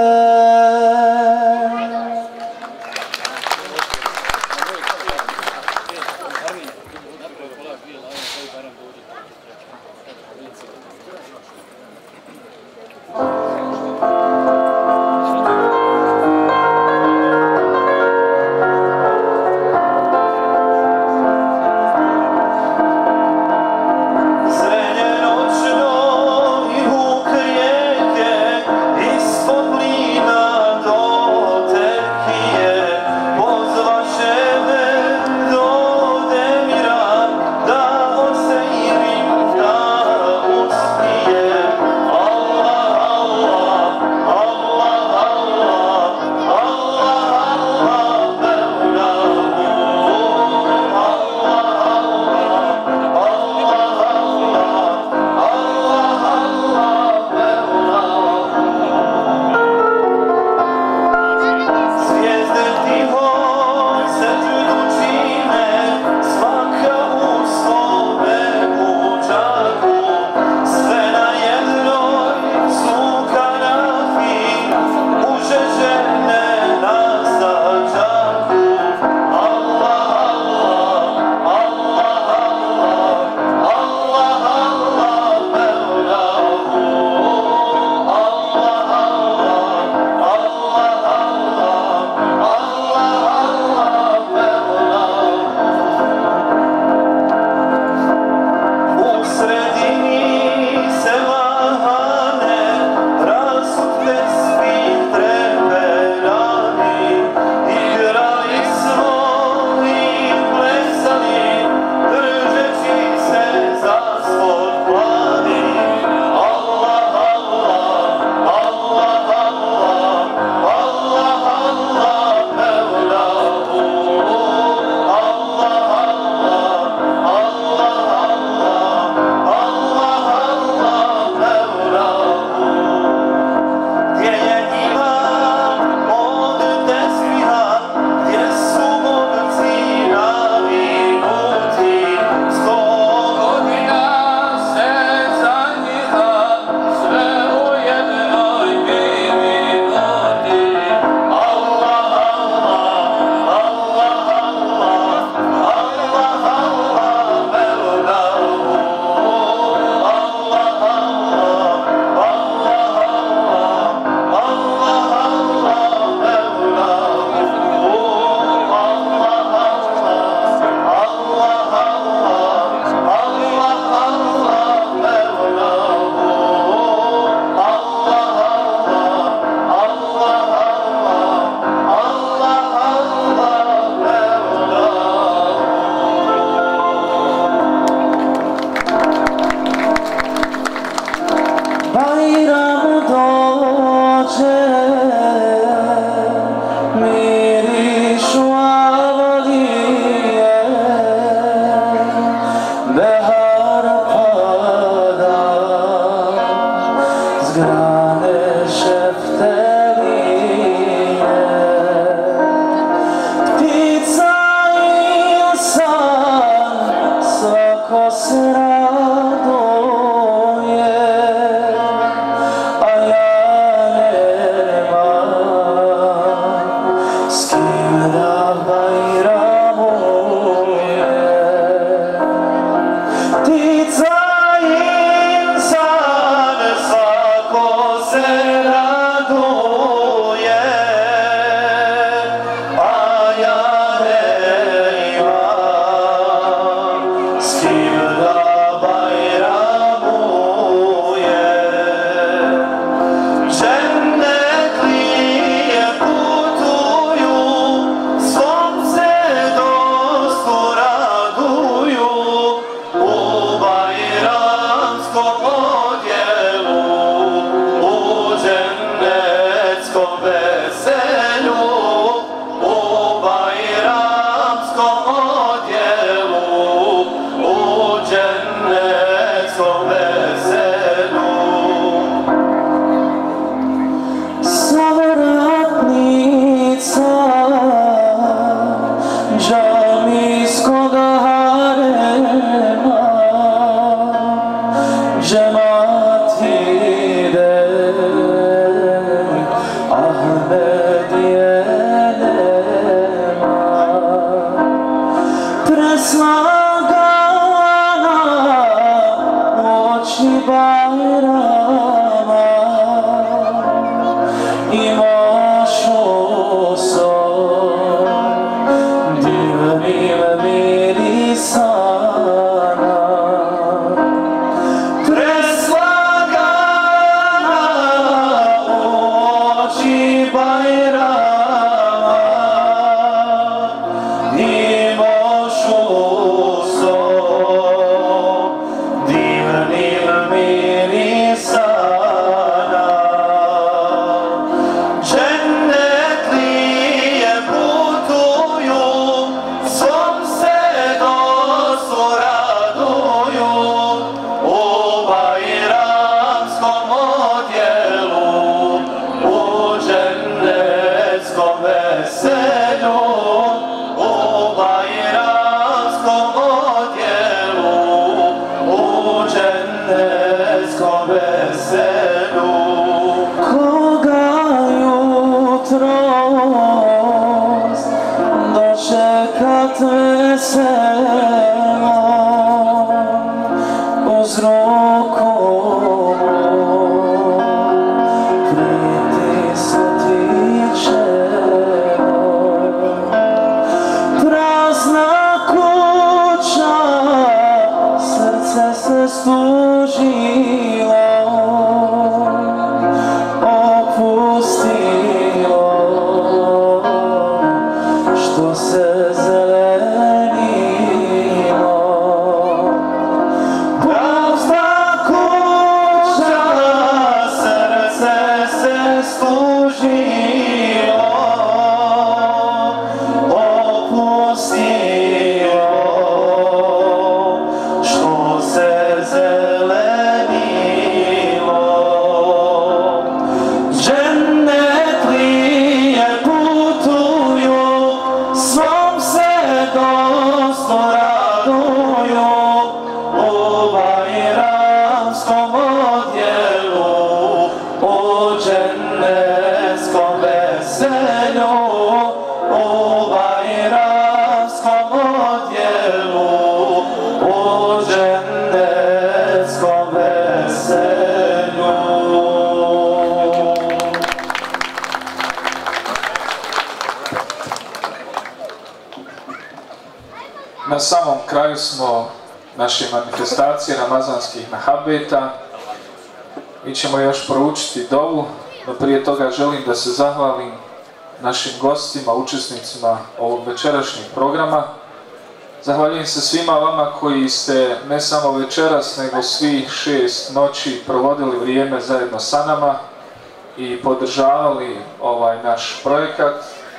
džamijskoga harema džemat ide Ahmedije nema preslagana oči Bajrama imaš usom divnim mirisana preslagana oči Bajrama imaš usom divnim mirisana džennetlije putuju svom se dostu raduju u bajramskom odjelu u džennetskom veselju u bajramskom odjelu u džennetskom veselju koga jutros dočekat veselo uz ruku pritisnuti čelo prazna kuća srce se stužilo opustilo što se zelenilo prazna kuća srce se stužilo opustilo što se zelenilo džennetlije putuju svom se dostu raduju u bajramskom odjelu u džennetskom veselju u bajramskom odjelu u džennetskom veselju. Na samom kraju smo naše manifestacije ramazanskih mehabeta. Mi ćemo još proučiti dovu, no prije toga želim da se zahvalim našim gostima, učesnicima ovog večerašnjeg programa. Zahvaljujem se svima vama koji ste ne samo večeras, nego svih šest noći provodili vrijeme zajedno sa nama i podržavali ovaj naš projekat.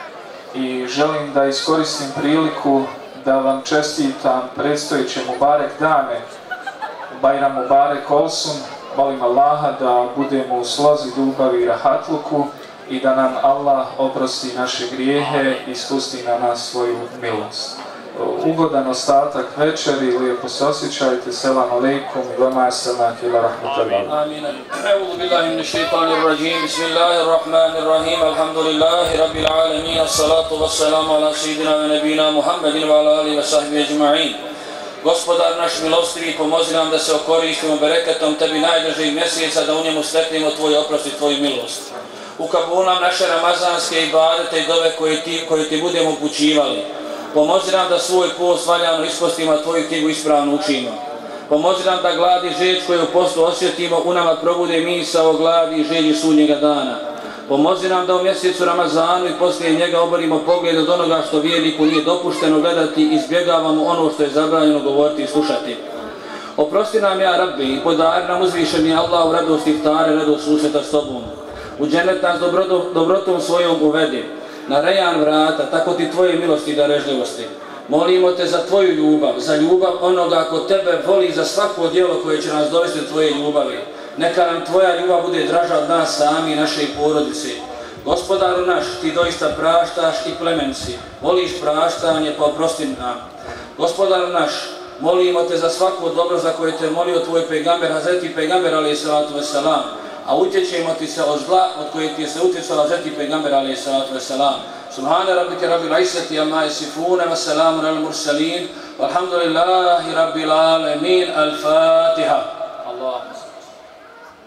I želim da iskoristim priliku da vam čestitam predstojeće Mubarek dane, Bajram Mubarek Olsun. Molim Allaha da budemo u slozi, ljubavi i rahatluku i da nam Allah oprosti naše grijehe i spusti na nas svoju milost. Ugodan ostatak večeri, lijepo se osjećajte, selam alejkum i vama selam ila rahmatullahi. Amin. Eûzu billahi mineşşeytanirracim. Bismillahirrahmanirrahim. Elhamdülillahi rabbil alamin. Essalatu vesselamu ala seyyidina ve nebina Muhammedin ve ala alihi ve sahbihi ecma'in. Gospodar naš milostivi, pomozi nam da se okoristimo bereketom tebi najdržih mjeseca, da u njemu steknemo tvoj oprost i tvoju milost. Ukabul nam naše ramazanske ibadete i dove koje ti, koje ti budemo upućivali. Pomozi nam da svoj post valjano ispostimo, a tvoju knjigu ispravno učimo. Pomozi nam da gladi i žeđ koju u postu osjetimo, u nama probude misao gladi i žeđi sudnjega dana. Pomozi nam da u mjesecu Ramazanu i poslije njega oborimo pogled od onoga što vjerniku nije dopušteno gledati, izbjegavamo ono što je zabranjeno govoriti i slušati. Oprosti nam, ja Rabbi, i podari nam uzvišeni Allah u radost iftare, radost susreta s tobom. U džennet nas dobrotom svojom uvedi, na rejan vrata, tako ti tvoje milosti i darežljivosti. Molimo te za tvoju ljubav, za ljubav onoga ko tebe voli, za svako djelo koje će nas dovesti do tvoje ljubavi. Neka nam tvoja ljubav bude draža od nas sami i naše porodice. Gospodaru naš, ti doista praštaš i plemen si, voliš praštanje pa oprosti nam. Gospodaru naš, molimo te za svako dobro za koje te molio tvoj pejgamber, Hazreti pejgamber alejhi salatu vesselam, a utječemo ti se od zla od koje ti se utjecala Hazreti pejgamber alejhi salatu vesselam. Subhana rabbika rabbil izzati amma yasifun wa salamun alal mursalin walhamdulillahi rabbil alamin. Al-Fatiha. Allah.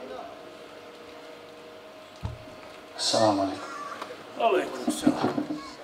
Assalamu alaikum. Alaikum salam.